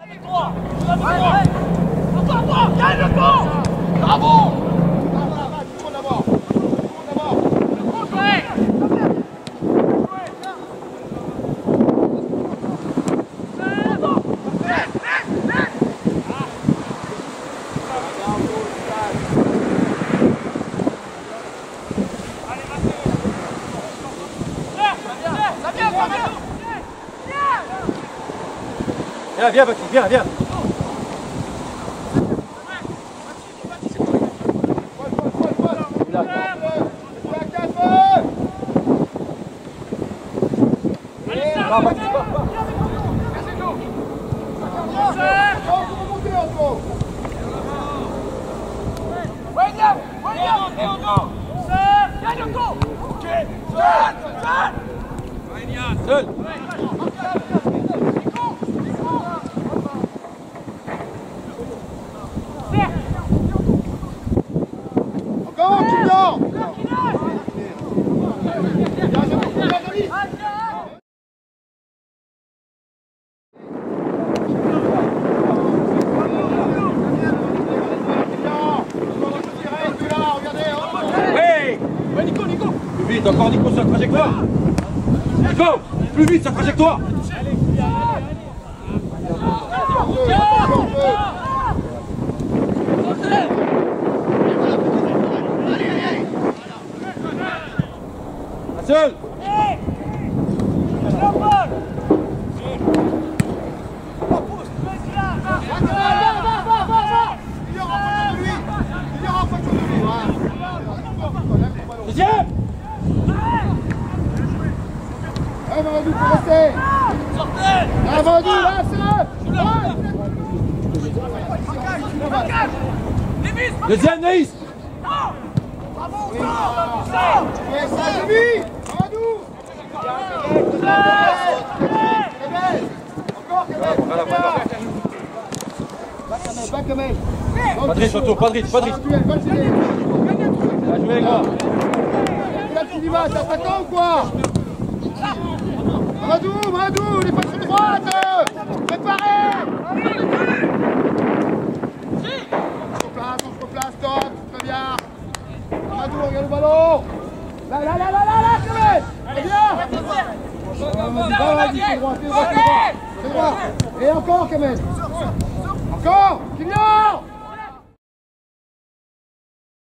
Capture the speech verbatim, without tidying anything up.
Viens, viens, Baki, viens, viens. Seul. Encore, Kylian. Plus vite, encore Nico sur la trajectoire. Nico, plus vite sur la trajectoire. Un seul. Deuxième. Ah, Mamadou, faut rester. Sortez. Ah, Mamadou, là, c'est Deuxième, Naïs. Bravo, oui, sors. ouais, ça, j'ai vu. Mamadou. Encore, Kemel. Pas Kemel. Patrice, autour, Patrice, Patrice. Bien joué, les gars. Là, tu y vas, t'es attaquant ou quoi? Mamadou, Mamadou, les passes sur droite. Préparez. On se replace, on se replace, top, très bien. Mamadou, regarde le ballon. Là, là, là, là, là, là, Kemel. Très bien. Va, vas-y, c'est droit, c'est droit, c'est droit. C'est droit. Et encore, Kemel. Encore, Kylian.